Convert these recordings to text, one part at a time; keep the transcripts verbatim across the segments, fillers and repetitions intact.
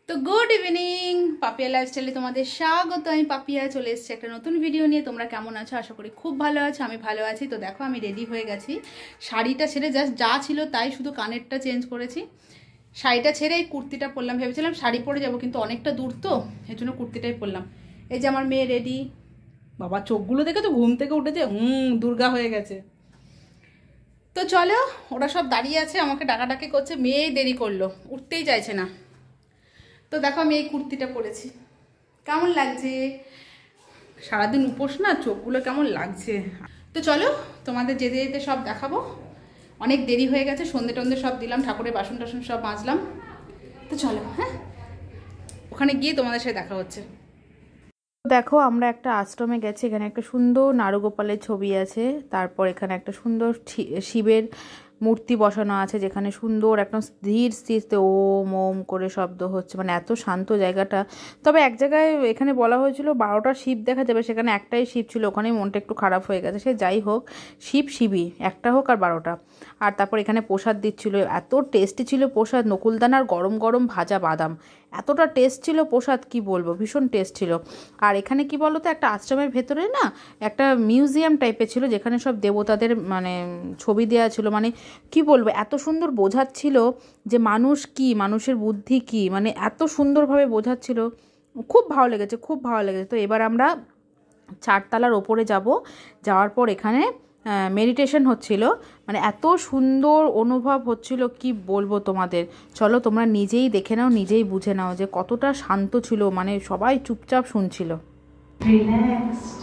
তো good evening, Papiya লাইফস্টাইলে তোমাদের স্বাগত। আমি পাপিয়া চলে এসেছি একটা নতুন ভিডিও নিয়ে। তোমরা কেমন আছো? আশা করি খুব ভালো আছো। আমি ভালো আছি। তো দেখো আমি রেডি হয়ে গেছি। শাড়িটা ছেড়ে জাস্ট যা ছিল তাই, শুধু কানেরটা চেঞ্জ করেছি। শাড়িটা ছেড়ে এই কুর্তিটা পরলাম। ভেবেছিলাম শাড়ি পরে যাবো, কিন্তু অনেকটা দূর তো, এর জন্য কুর্তিটাই পরলাম। এই যে আমার মেয়ে রেডি। বাবা চোখগুলো দেখে তো ঘুম থেকে উঠেছে, হুম দুর্গা হয়ে গেছে। তো চলো, ওরা সব দাঁড়িয়ে আছে, আমাকে ডাকাডাকি করছে। মেয়েই দেরি করলো, উঠতেই চাইছে না। তো দেখো আমি এই কুর্তিটা পরেছি, কেমন লাগছে? সারাদিন উপোস না, চোখগুলো কেমন লাগছে। তো চলো তোমাদের যেতে যেতে সব দেখাবো। অনেক দেরি হয়ে গেছে, সন্ধে টন্ধে সব দিলাম, ঠাকুরের বাসন টাসন সব মাজলাম। তো চলো, হ্যাঁ ওখানে গিয়ে তোমাদের সাথে দেখা হচ্ছে। দেখো আমরা একটা আশ্রমে গেছি, এখানে একটা সুন্দর নারুগোপালের ছবি আছে। তারপর এখানে একটা সুন্দর শিবের মূর্তি বসানো আছে, যেখানে সুন্দর একদম স্থির স্থিরতে ওম ওম করে শব্দ হচ্ছে, মানে এত শান্ত জায়গাটা। তবে এক জায়গায় এখানে বলা হয়েছিল বারোটা শিব দেখা যাবে, সেখানে একটাই শিব ছিল, ওখানেই মনটা একটু খারাপ হয়ে গেছে। সে যাই হোক, শিব শিবই, একটা হোক আর বারোটা। আর তারপর এখানে প্রসাদ দিচ্ছিল, এত টেস্টি ছিল প্রসাদ। নকুলদানার গরম গরম ভাজা বাদাম, এতটা টেস্ট ছিল প্রসাদ, কি বলবো, ভীষণ টেস্ট ছিল। আর এখানে কি বলতো, একটা আশ্রমের ভেতরে না একটা মিউজিয়াম টাইপের ছিল, যেখানে সব দেবতাদের মানে ছবি দেওয়া ছিল। মানে কি বলবো, এত সুন্দর বোঝাচ্ছিল যে মানুষ কি, মানুষের বুদ্ধি কি, মানে এত সুন্দরভাবে বোঝাচ্ছিল। খুব ভালো লেগেছে, খুব ভালো লেগেছে। তো এবার আমরা চারতলার ওপরে যাব। যাওয়ার পর এখানে মেডিটেশন হচ্ছিল, মানে এত সুন্দর অনুভব হচ্ছিল, কি বলবো তোমাদের। চলো তোমরা নিজেই দেখে নাও, নিজেই বুঝে নাও যে কতটা শান্ত ছিল, মানে সবাই চুপচাপ শুনছিল। रिलैक्स्ड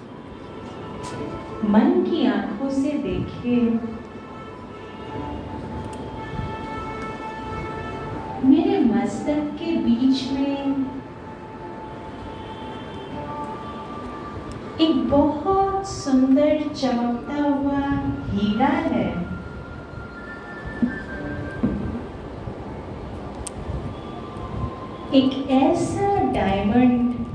मन की आंखों से देखिए मेरे मस्तक के बीच में एक बहुत सुंदर चमकता हुआ हीरा है। एक ऐसा डायमंड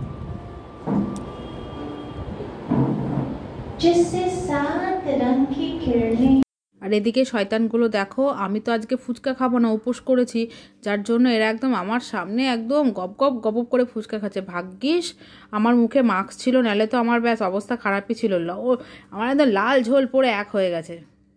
जिससे सात रंग की किरणें। আর এদিকে শয়তানগুলো দেখো, আমি তো আজকে ফুচকা খাবো না, উপোস করেছি, যার জন্য এরা একদম আমার সামনে একদম গপ গপ গপ করে ফুচকা খাচ্ছে। ভাগ্যিস আমার মুখে মাস্ক ছিল, নাহলে তো আমার ব্যাস অবস্থা খারাপই ছিল। ও আমার একদম লাল ঝোল পড়ে এক হয়ে গেছে।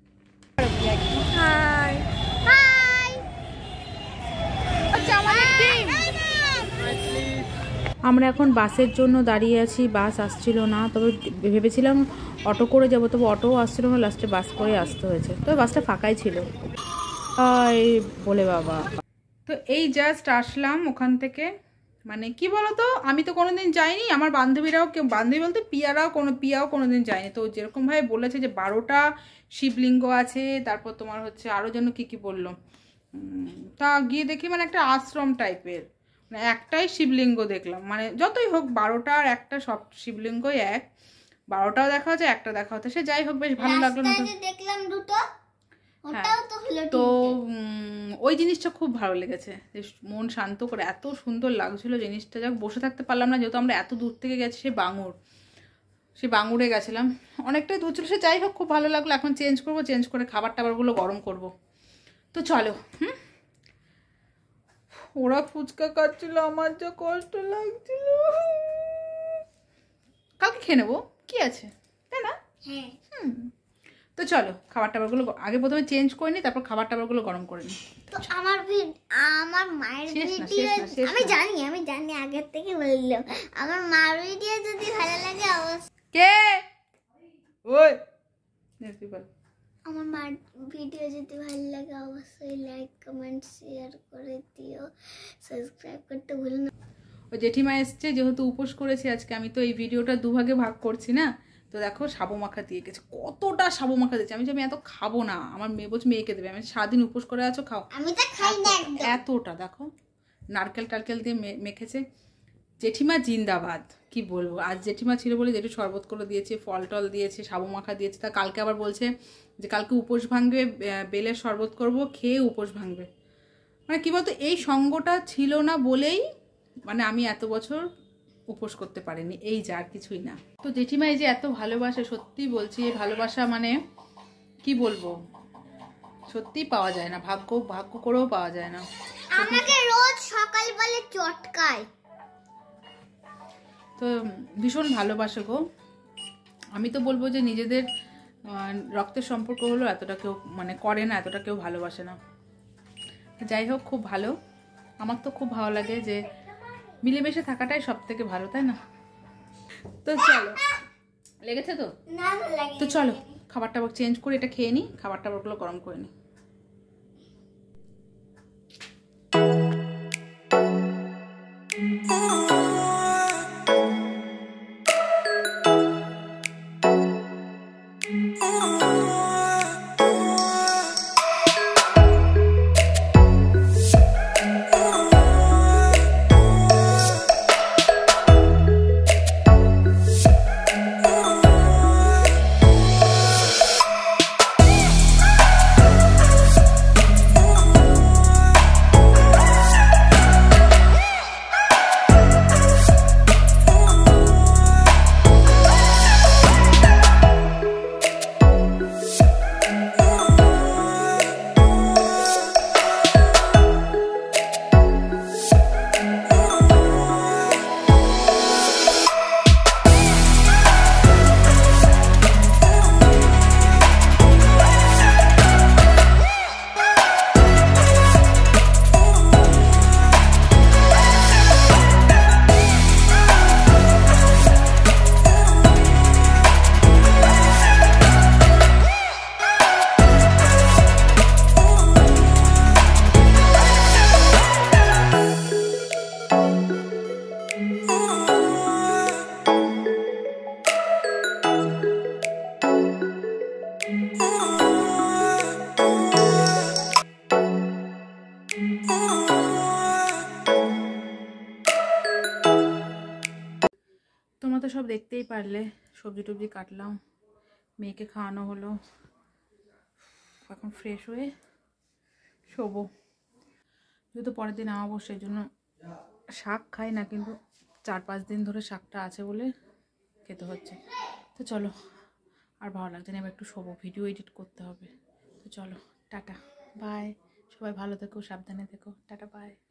আমরা এখন বাসের জন্য দাঁড়িয়ে আছি, বাস আসছিল না। তবে ভেবেছিলাম অটো করে যাব, তবে অটোও আসছিল না, লাস্টে বাস করে আসতে হয়েছে। তবে বাসটা ফাঁকাই ছিল। এই বলে বাবা, তো এই জাস্ট আসলাম ওখান থেকে। মানে কি বলতো, আমি তো কোনোদিন যাইনি, আমার বান্ধবীরাও কেউ, বান্ধবী বলতে পিয়ারাও কোনো পিয়াও কোনোদিন যায়নি। তো যেরকমভাবে বলেছে যে বারোটা শিবলিঙ্গ আছে, তারপর তোমার হচ্ছে আরও যেন কী কী বললো, তা গিয়ে দেখি মানে একটা আশ্রম টাইপের, মানে একটাই শিবলিঙ্গ দেখলাম। মানে যতই হোক বারোটা আর একটা সব শিবলিঙ্গই এক, বারোটাও দেখা হচ্ছে, একটা দেখা হচ্ছে, সে যাই হোক বেশ ভালো লাগলো। দেখলাম দুটো, তো ওই জিনিসটা খুব ভালো লেগেছে, যে মন শান্ত করে এত সুন্দর লাগছিল জিনিসটা। যাক, বসে থাকতে পারলাম না, যেহেতু আমরা এত দূর থেকে গেছি, সে বাঙুর, সে বাঙুরে গেছিলাম, অনেকটাই দূর ছিল। সে যাই হোক খুব ভালো লাগলো। এখন চেঞ্জ করবো, চেঞ্জ করে খাবার টাবারগুলো গরম করব। তো চলো। হুম, ওরা ফুচকা খাচ্ছিল, আমার যা কষ্ট লাগছিল। কালকে খেয়ে নেবো, কি আছে, তাই না? হুম, তো চলো খাবার টাবারগুলো আগে প্রথমে চেঞ্জ করে নিই, তারপর খাবার টাবারগুলো গরম করে নিই। তো আমার আমার মায়ের ভিডিও আমি জানি, আমি জানি আগের থেকে বললাম, আমার মার ভিডিও যদি ভালো লাগে অবশ্যই। কে ওই দেখি বল, আমার মার ভিডিও যদি ভালো লাগে অবশ্যই লাইক কমেন্ট শেয়ার করে দিও, সাবস্ক্রাইব করতে ভুলো না। ও জেঠিমা এসছে, যেহেতু উপোস করেছি আজকে, আমি তো এই ভিডিওটা দুভাগে ভাগ করছি না। তো দেখো সাবু মাখা দিয়ে গেছে, কতটা সাবু মাখা দিয়েছে। আমি যে আমি এত খাবো না, আমার মেয়ে বলছে মেয়েকে দেবে, আমি সারাদিন উপোস করে আছো খাও। আমি তো খাই না এতটা দেখো, নারকেল টারকেল দিয়ে মেখেছে। জেঠিমা জিন্দাবাদ, কি বলবো। আজ জেঠিমা ছিল বলে জেঠু শরবত করে দিয়েছে, ফল টল দিয়েছে, সাবু মাখা দিয়েছে। তা কালকে আবার বলছে যে কালকে উপোস ভাঙবে, বেলের শরবত করব, খেয়ে উপোস ভাঙবে। মানে কী বলতো, এই সঙ্গটা ছিল না বলেই মানে আমি এত বছর উপোস করতে পারিনি, এই যা, আর কিছুই না। তো জেঠিমা এই যে এত ভালোবাসে, সত্যি বলছি, এই ভালোবাসা মানে কি বলবো, সত্যি পাওয়া যায় না, ভাগ্য ভাগ্য করেও পাওয়া যায় না। আমাকে রোজ সকালবেলা চটকায়, তো ভীষণ ভালোবাসে গো। আমি তো বলবো যে নিজেদের রক্তের সম্পর্ক হলো এতটা কেউ মানে করে না, এতটা কেউ ভালোবাসে না। যাই হোক, খুব ভালো, আমার তো খুব ভালো লাগে যে মিলেমিশে থাকাটাই সব থেকে ভালো, তাই না? তো চলো, লেগেছে তো? তো চলো খাবার টাবার চেঞ্জ করে এটা খেয়ে নিই, খাবার টাবারগুলো গরম করে নিই। তোমরা তো সব দেখতেই পারলে, সবজি টবজি কাটলাম, মেয়েকে খাওয়ানো হলো, এখন ফ্রেশ হয়ে শোবো। যেহেতু পরের দিন আমাবস্যা, এই জন্য শাক খাই না, কিন্তু চার পাঁচ দিন ধরে শাকটা আছে বলে খেতে হচ্ছে। তো চলো, আর ভালো লাগছে না, এবার একটু শোবো, ভিডিও এডিট করতে হবে। তো চলো, টাটা বাই, সবাই ভালো থেকো, সাবধানে থেকো, টাটা বাই।